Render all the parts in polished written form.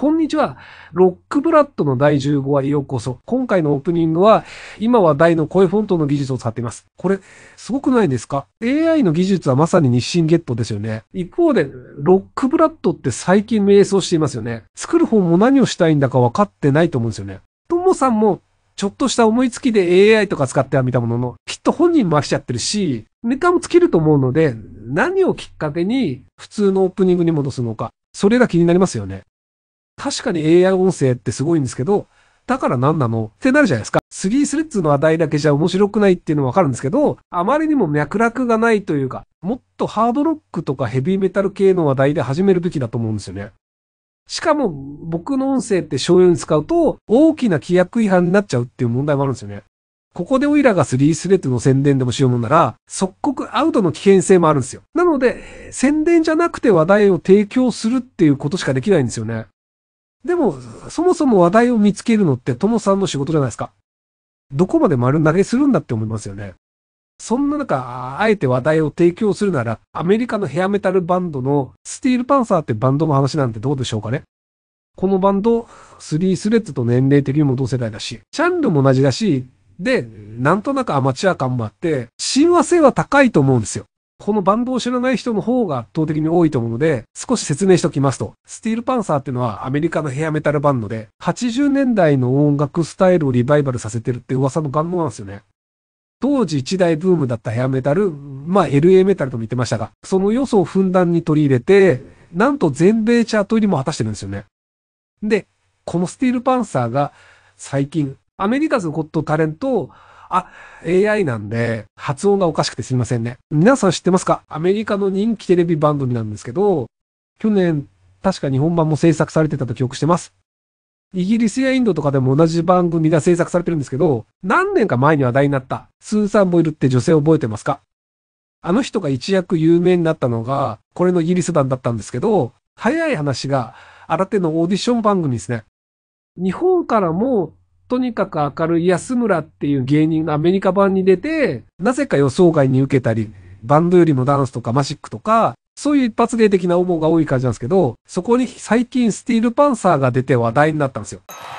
こんにちは。ロックブラッドの第15話へようこそ。今回のオープニングは、今話題の声フォントの技術を使っています。これ、すごくないですか？ AI の技術はまさに日進月歩ですよね。一方で、ロックブラッドって最近迷走していますよね。作る方も何をしたいんだか分かってないと思うんですよね。ともさんも、ちょっとした思いつきで AI とか使ってはみたものの、きっと本人も飽きちゃってるし、ネタも尽きると思うので、何をきっかけに普通のオープニングに戻すのか、それが気になりますよね。確かに AI 音声ってすごいんですけど、だから何なのってなるじゃないですか。3スレッズの話題だけじゃ面白くないっていうのはわかるんですけど、あまりにも脈絡がないというか、もっとハードロックとかヘビーメタル系の話題で始めるべきだと思うんですよね。しかも、僕の音声って商用に使うと、大きな規約違反になっちゃうっていう問題もあるんですよね。ここでオイラが3スレッドの宣伝でもしようもんなら、即刻アウトの危険性もあるんですよ。なので、宣伝じゃなくて話題を提供するっていうことしかできないんですよね。でも、そもそも話題を見つけるのってトモさんの仕事じゃないですか。どこまで丸投げするんだって思いますよね。そんな中、あえて話題を提供するなら、アメリカのヘアメタルバンドのスティールパンサーってバンドの話なんてどうでしょうかね。このバンド、3スレッズと年齢的にも同世代だし、ジャンルも同じだし、で、なんとなくアマチュア感もあって、親和性は高いと思うんですよ。このバンドを知らない人の方が圧倒的に多いと思うので、少し説明しておきますと、スティールパンサーっていうのはアメリカのヘアメタルバンドで、80年代の音楽スタイルをリバイバルさせてるって噂のバンドなんですよね。当時一大ブームだったヘアメタル、LA メタルと見てましたが、その要素をふんだんに取り入れて、なんと全米チャート入りも果たしてるんですよね。で、このスティールパンサーが最近、アメリカズゴットタレント、AI なんで発音がおかしくてすみませんね。皆さん知ってますか？アメリカの人気テレビ番組なんですけど、去年確か日本版も制作されてたと記憶してます。イギリスやインドとかでも同じ番組が制作されてるんですけど、何年か前に話題になったスーサン・ボイルって女性を覚えてますか？あの人が一躍有名になったのが、これのイギリス版だったんですけど、早い話が新手のオーディション番組ですね。日本からも、とにかく明るい安村っていう芸人がアメリカ版に出て、なぜか予想外に受けたり、バンドよりもダンスとかマジックとか、そういう一発芸的な応募が多い感じなんですけど、そこに最近スティールパンサーが出て話題になったんですよ。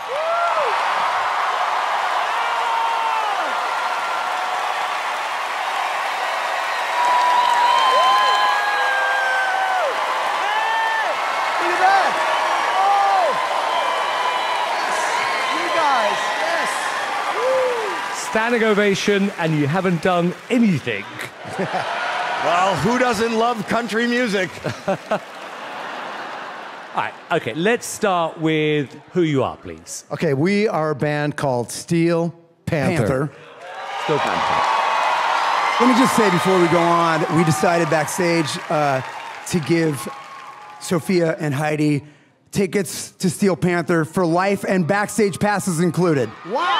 Standing ovation, and you haven't done anything. Well, who doesn't love country music? All right, okay, let's start with who you are, please. Okay, we are a band called Steel Panther. Steel Panther. Let me just say before we go on, we decided backstage to give Sophia and Heidi tickets to Steel Panther for life and backstage passes included. Wow!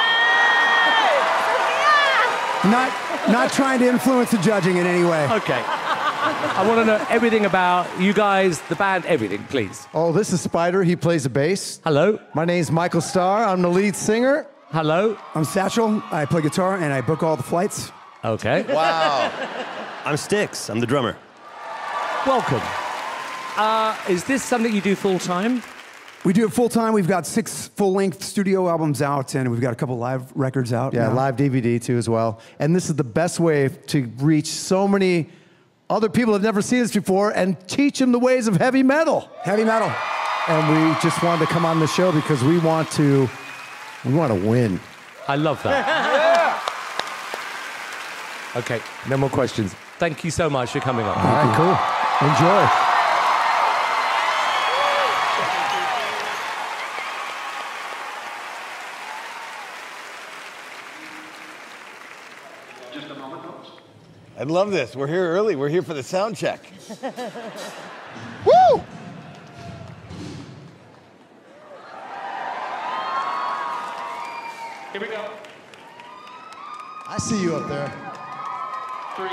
Not trying to influence the judging in any way. Okay. I want to know everything about you guys, the band, everything, please. Oh, this is Spider. He plays the bass. Hello. My name's Michael Starr. I'm the lead singer. Hello. I'm Satchel. I play guitar and I book all the flights. Okay. Wow. I'm Styx. I'm the drummer. Welcome. Is this something you do full time? We do it full time. We've got 6 full-length studio albums out, and we've got a couple live records out. Yeah, now. live DVD too as well. And this is the best way to reach so many other people that have never seen this before and teach them the ways of heavy metal. Heavy metal. And we just wanted to come on the show because we want to win. I love that. Yeah. Okay, no more questions. Thank you so much for coming on. All right, cool. Enjoy. I love this. We're here early. We're here for the sound check. Woo! Here we go. I see you up there. 3, 2.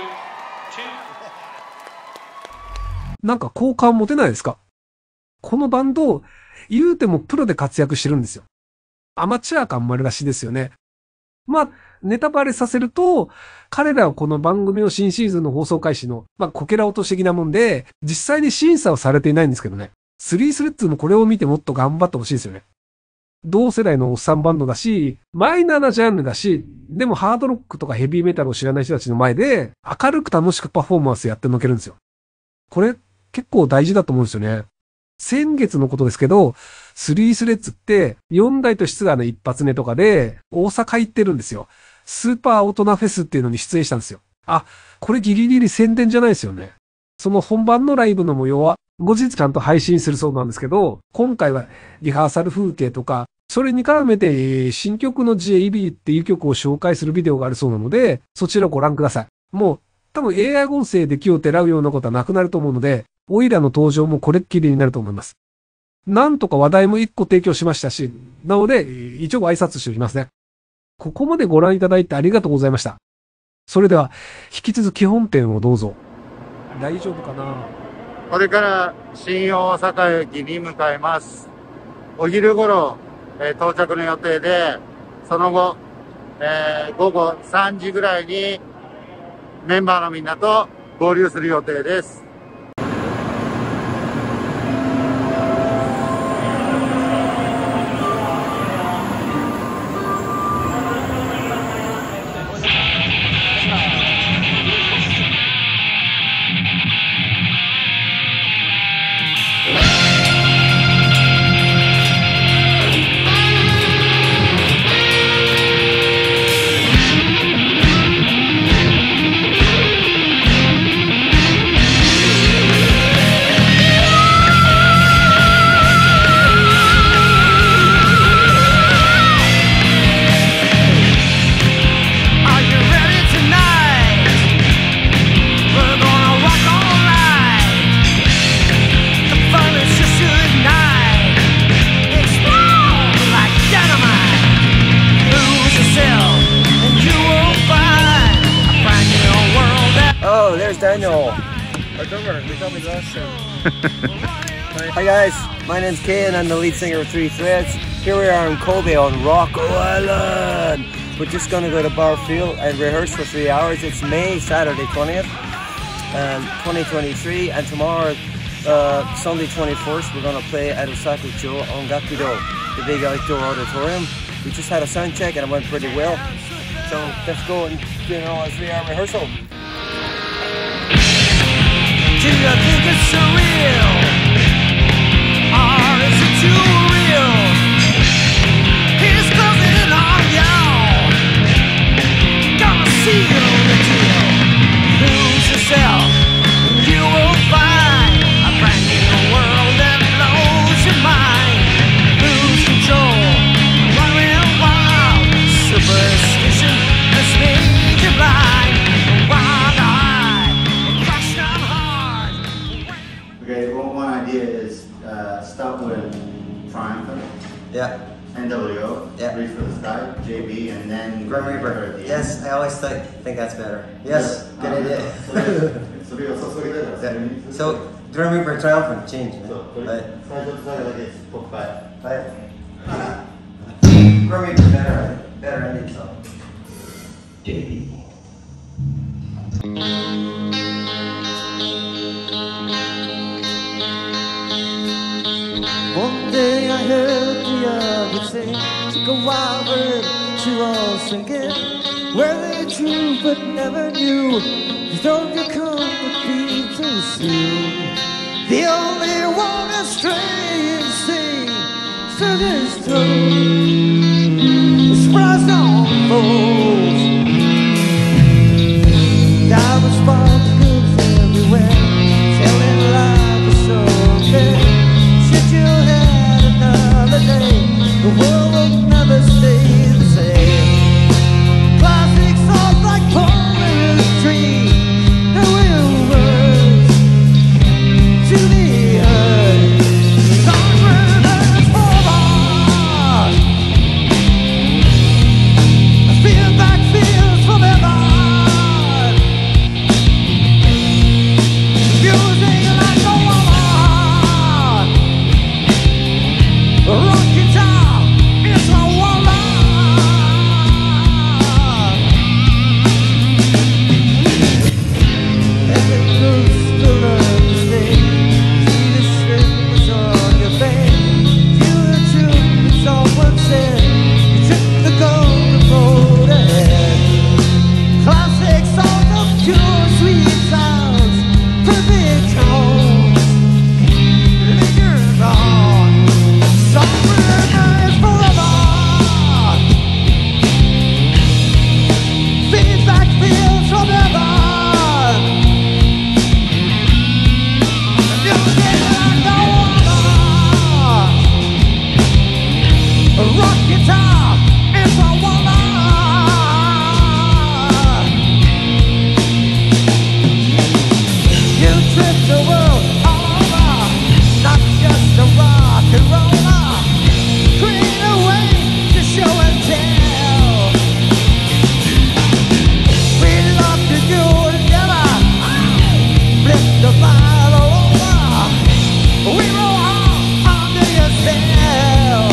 なんか好感持てないですか？このバンド、言うてもプロで活躍してるんですよ。アマチュア感もあるらしいですよね。ネタバレさせると、彼らはこの番組の新シーズンの放送開始の、こけら落とし的なもんで、実際に審査をされていないんですけどね。 スリースレッズもこれを見てもっと頑張ってほしいですよね。同世代のおっさんバンドだし、マイナーなジャンルだし、でもハードロックとかヘビーメタルを知らない人たちの前で、明るく楽しくパフォーマンスやってのけるんですよ。これ結構大事だと思うんですよね。先月のことですけど、スリースレッズって4大と室が一発目とかで大阪行ってるんですよ。スーパー大人フェスっていうのに出演したんですよ。あ、これギリギリ宣伝じゃないですよね。その本番のライブの模様は後日ちゃんと配信するそうなんですけど、今回はリハーサル風景とか、それに絡めて新曲の JB っていう曲を紹介するビデオがあるそうなので、そちらをご覧ください。もう多分 AI 音声で気をてらうようなことはなくなると思うので、オイラの登場もこれっきりになると思います。なんとか話題も1個提供しましたし、なので一応挨拶しておきますね。ここまでご覧いただいてありがとうございました。それでは引き続き本編をどうぞ。大丈夫かな？ これから新大阪駅に向かいます。お昼頃、到着の予定で、その後、午後3時ぐらいにメンバーのみんなと合流する予定です。 Daniel, our drummer. They told me last time. Hi guys, my name's Kay and I'm the lead singer of Three Threads. Here we are in Kobe on Rocco Island. We're just going to go to Barfield and rehearse for 3 hours. It's May, Saturday 20th, 2023, and tomorrow, Sunday 21st, we're going to play at Osaka Joe on Gakudo, the big outdoor auditorium. We just had a sound check and it went pretty well. So let's go and do a 3-hour rehearsal. Do you think it's surreal? Or is it too real? He's closing on y'all. Gonna seal the deal. Lose yourself and you will find a brand new world that blows your mind. Lose control, running wild. Superstition has made you blind. Okay, well, one idea is start with Triumphant. Yeah. NWO. Yeah. Reach for the Sky. JB, and then Grim Reaper. Yes, I always think that's better. Yes, good idea. Yeah. So, Grim Reaper Triumphant change. Right. Right. Grim Reaper better ending song. JB. One day I heard the other say, took a wild bird to all sinking. Where they true but never knew, you don't you come with me too soon. The only one astray and sing, so this tone, the surprise on foes. Diamond sparkles everywhere, telling life is so okay. Since you had another day, the world will never stay the same. Classic songs like poetry, the real words to the earth. Conquerors forward. I feel rock guitar is a wonder. You trip the world all over, not just a rock and roller. Create a way to show and tell. We love to do together, flip the bottle over. We roll hard under your spell.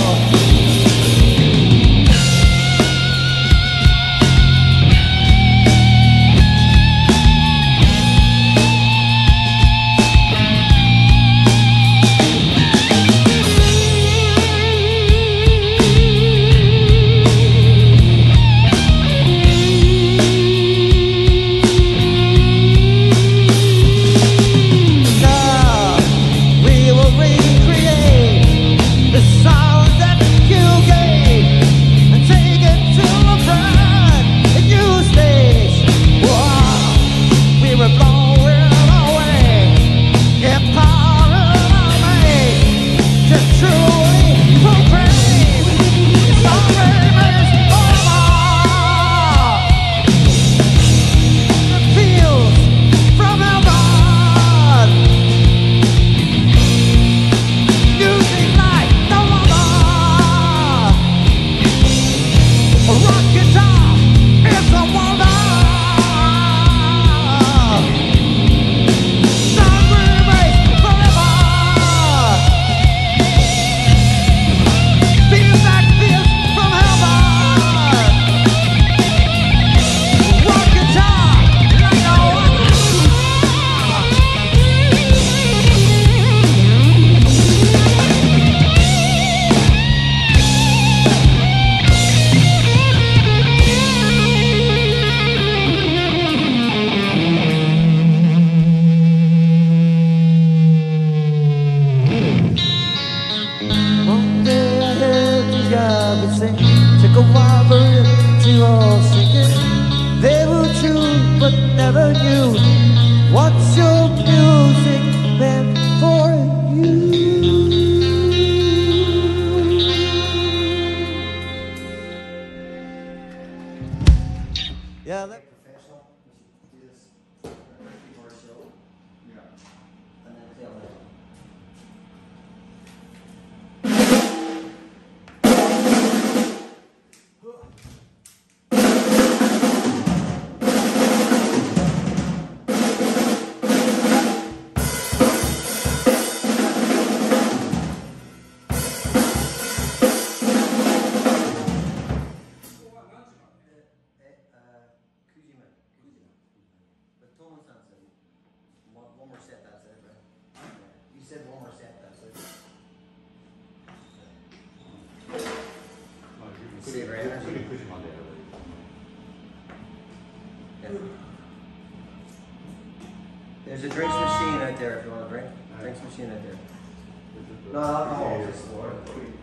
Now we will recreate the sound that you gave and take it to a brand new stage. Wow, we were blowing away, empowering our mates to truly proclaim our remains over. The fields from heaven, music like no other. A rock guitar is a wonder. Sound remains forever. Feel that feels from heaven. Rock guitar like no other. One day I heard the guy sing, took a while for it to all sink in. They were true but never knew what your music meant for you. Yeah, that professional. Do this more show. Yeah. And then feel it. One more set, that's it, right? You said one more set, that's it. Yeah. There's a drinks machine out there if you want a drink. Drinks machine out there. No alcohol, just water.